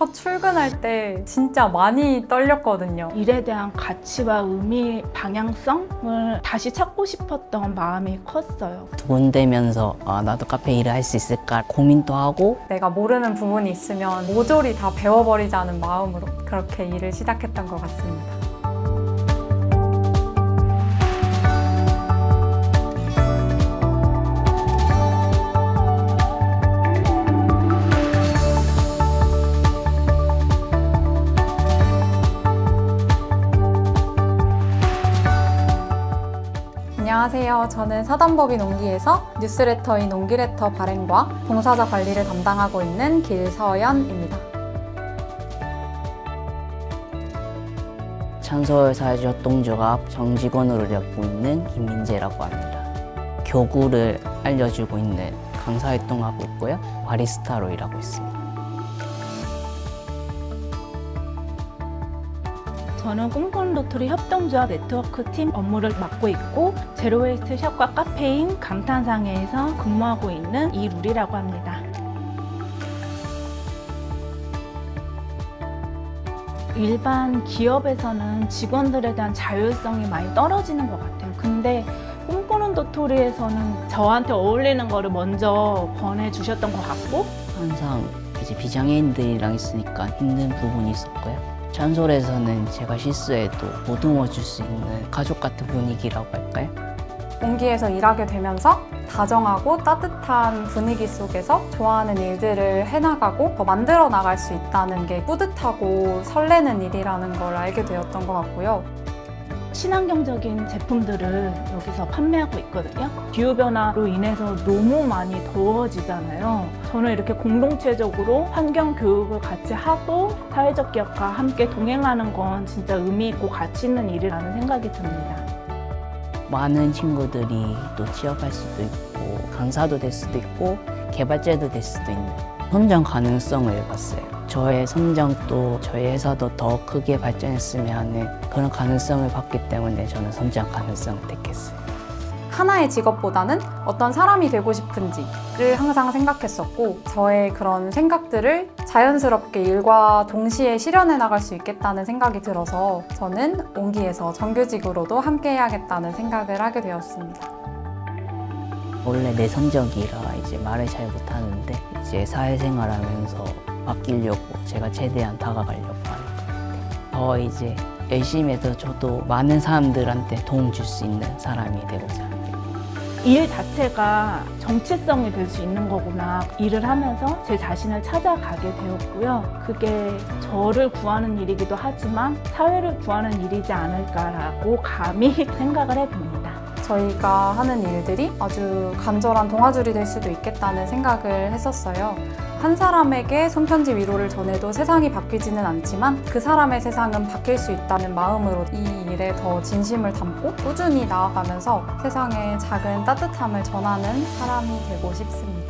첫 출근할 때 진짜 많이 떨렸거든요. 일에 대한 가치와 의미, 방향성을 다시 찾고 싶었던 마음이 컸어요. 두 번 되면서 나도 카페 일을 할 수 있을까 고민도 하고, 내가 모르는 부분이 있으면 모조리 다 배워버리자는 마음으로 그렇게 일을 시작했던 것 같습니다. 안녕하세요. 저는 사단법인 옹기에서 뉴스레터인 옹기레터 발행과 봉사자 관리를 담당하고 있는 길서연입니다. 찬솔사회조합동조합 정직원으로 일하고 있는 김민재라고 합니다. 교구를 알려주고 있는 강사활동하고 있고요. 바리스타로 일하고 있습니다. 저는 꿈꾸는 도토리 협동조합 네트워크 팀 업무를 맡고 있고 제로웨이스트 샵과 카페인 감탄상회에서 근무하고 있는 이루리라고 합니다. 일반 기업에서는 직원들에 대한 자율성이 많이 떨어지는 것 같아요. 근데 꿈꾸는 도토리에서는 저한테 어울리는 거를 먼저 권해주셨던 것 같고, 항상 이제 비장애인들이랑 있으니까 힘든 부분이 있었고요. 찬솔에서는 제가 실수해도 보듬어 줄 수 있는 가족 같은 분위기라고 할까요? 옹기에서 일하게 되면서 다정하고 따뜻한 분위기 속에서 좋아하는 일들을 해나가고 더 만들어 나갈 수 있다는 게 뿌듯하고 설레는 일이라는 걸 알게 되었던 것 같고요. 친환경적인 제품들을 여기서 판매하고 있거든요. 기후변화로 인해서 너무 많이 더워지잖아요. 저는 이렇게 공동체적으로 환경 교육을 같이 하고 사회적 기업과 함께 동행하는 건 진짜 의미 있고 가치 있는 일이라는 생각이 듭니다. 많은 친구들이 또 취업할 수도 있고 강사도 될 수도 있고 개발자도 될 수도 있는 성장 가능성을 봤어요. 저의 성장도 저희 회사도 더 크게 발전했으면 하는 그런 가능성을 봤기 때문에 저는 성장 가능성을 택했어요. 하나의 직업보다는 어떤 사람이 되고 싶은지를 항상 생각했었고, 저의 그런 생각들을 자연스럽게 일과 동시에 실현해 나갈 수 있겠다는 생각이 들어서 저는 옹기에서 정규직으로도 함께 해야겠다는 생각을 하게 되었습니다. 원래 내성적이라 이제 말을 잘 못하는데 이제 사회생활하면서 바뀌려고 제가 최대한 다가가려고 하는 것 같아요. 더 이제 열심히 해서 저도 많은 사람들한테 도움 줄 수 있는 사람이 되고자 합니다. 일 자체가 정체성이 될 수 있는 거구나. 일을 하면서 제 자신을 찾아가게 되었고요. 그게 저를 구하는 일이기도 하지만 사회를 구하는 일이지 않을까라고 감히 생각을 해봅니다. 저희가 하는 일들이 아주 간절한 동아줄이 될 수도 있겠다는 생각을 했었어요. 한 사람에게 손편지 위로를 전해도 세상이 바뀌지는 않지만 그 사람의 세상은 바뀔 수 있다는 마음으로 이 일에 더 진심을 담고 꾸준히 나아가면서 세상에 작은 따뜻함을 전하는 사람이 되고 싶습니다.